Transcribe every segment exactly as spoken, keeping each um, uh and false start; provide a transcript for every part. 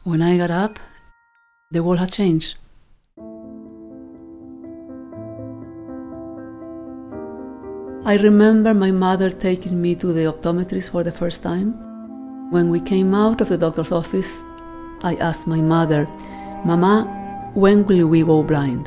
When I got up, the world had changed. I remember my mother taking me to the optometrist for the first time. When we came out of the doctor's office, I asked my mother, "Mamá, when will we go blind?"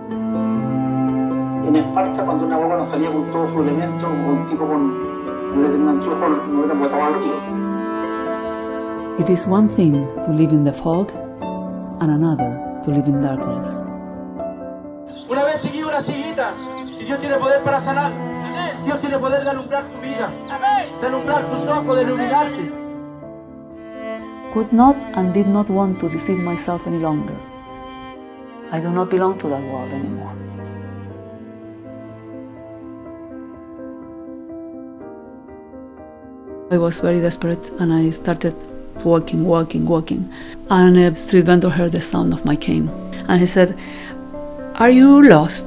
En Esparta, cuando una guagua no salía con todo su elemento, un tipo con un anteojo no hubiera botado al río. It is one thing to live in the fog and another to live in darkness. Una vez seguí una ciguita y Dios tiene poder para sanar. Dios tiene poder de alumbrar tu vida, de alumbrar tus ojos, de iluminarte. Could not and did not want to deceive myself any longer. I do not belong to that world anymore. I was very desperate and I started walking, walking, walking. And a street vendor heard the sound of my cane. And he said, "Are you lost?"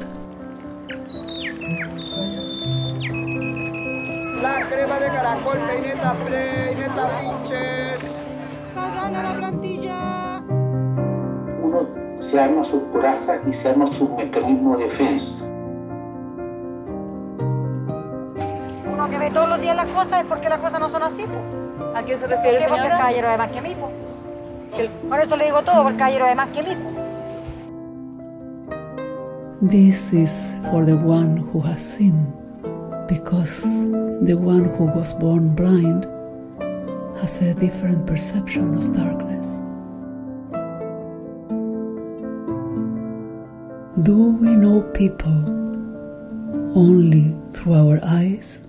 La crema de caracol, peineta play, neta pinches. Gana la plantilla. Uno se arma su coraza y se arma su mecanismo de defensa. Uno que ve todos los días las cosas es porque las cosas no son así, po. ¿A qué se refiere, Porque el caballero es más que mí, po. Por eso le digo todo, porque el caballero es más que mí, po. This is for the one who has sinned, because the one who was born blind has a different perception of darkness. Do we know people only through our eyes?